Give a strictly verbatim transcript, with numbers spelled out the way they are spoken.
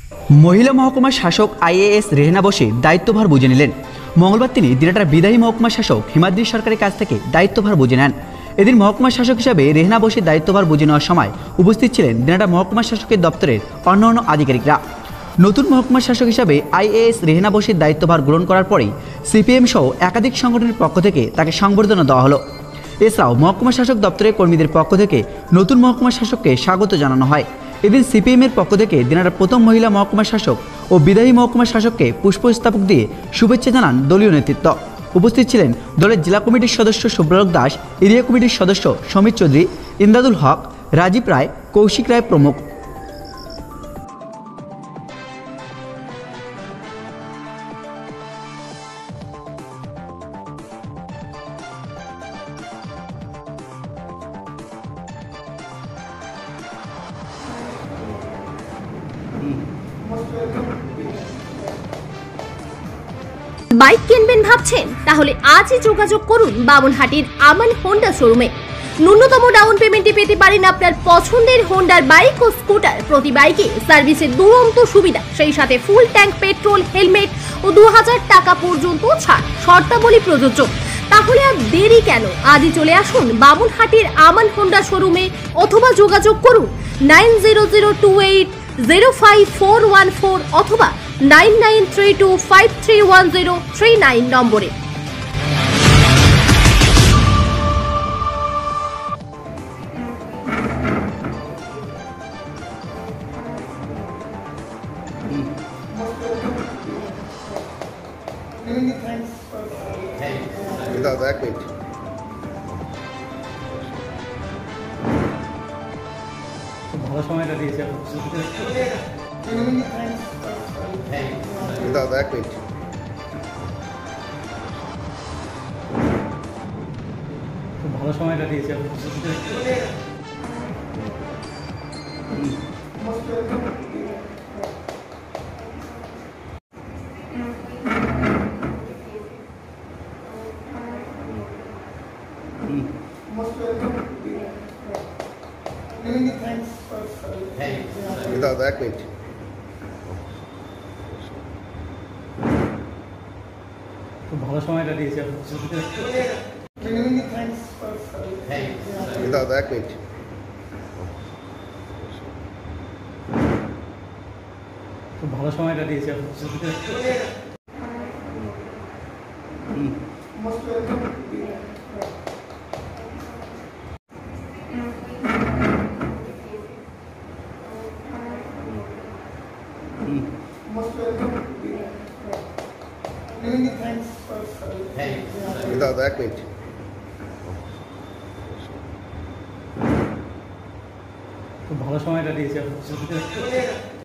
মহিলা মহকুমা শাসক আইএএস রেহনা বশির দায়িত্বভার বুঝে নিলেন। মঙ্গলবার তিনি দিনাটার বিদায়ী মহকুমা শাসক হিমাদ্রি সরকারের কাছ থেকে দায়িত্বভার বুঝে নেন। এদিন মহকুমা শাসক হিসাবে রেহনা বশির দায়িত্বভার বুঝে নেওয়ার সময় উপস্থিত ছিলেন দিনাটা মহকুমা শাসকের দপ্তরের অন্যান্য আধিকারিকরা। নতুন মহকুমা শাসক হিসাবে আইএএস রেহনা বশির দায়িত্বভার গ্রহণ করার পরেই সিপিএম সহ একাধিক সংগঠনের পক্ষ থেকে তাকে সংবর্ধনা দেওয়া হলো। এছাড়াও মহকুমা শাসক দপ্তরের কর্মীদের পক্ষ থেকে নতুন মহকুমা শাসককে স্বাগত জানানো হয়। এদিন সিপিএমের পক্ষ থেকে দিনাটার প্রথম মহিলা মহকুমা শাসক ও বিদায়ী মহকুমা শাসককে পুষ্পস্তবক দিয়ে শুভেচ্ছা জানান দলীয় নেতৃত্ব। উপস্থিত ছিলেন দলের জেলা কমিটির সদস্য সুব্রত দাস, এরিয়া কমিটির সদস্য সমীর চৌধুরী, ইমদাদুল হক, রাজীব রায়, কৌশিক রায় প্রমুখ। বাইক কিনবেন ভাবছেন? তাহলে আজই যোগাযোগ করুন বামনহাটির আমান হোন্ডা শোরুমে। ন্যূনতম ডাউন পেমেন্টে পেতে পারেন আপনার পছন্দের হোন্ডার বাইক ও স্কুটার। প্রতি বাইকে সার্ভিসের দুরন্ত সুবিধা, সেই সাথে ফুল ট্যাঙ্ক পেট্রোল, হেলমেট ও দু হাজার টাকা পর্যন্ত ছাড়। শর্তাবলী প্রযোজ্য। তাহলে আর দেরি কেন? আজই চলে আসুন বামনহাটির আমান হোন্ডা শোরুমে অথবা যোগাযোগ করুন nine zero zero two eight zero five four one four অথবা nine nine three two five three one zero three nine নম্বরে। ভালো সময়টা দিয়েছে Without that page. ভালো সময়টা দিয়েছে Without that page. ভালো সময়টা দিয়েছে Without that page. ভালো সময়টা দিয়েছে Without that page. ভালো সময়টা দিয়েছে